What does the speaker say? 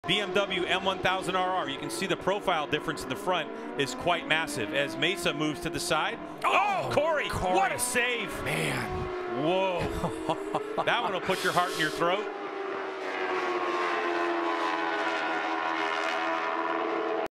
BMW M1000RR, you can see the profile difference in the front is quite massive as Mesa moves to the side. Oh, Corey, what a save. Man. Whoa. That one will put your heart in your throat.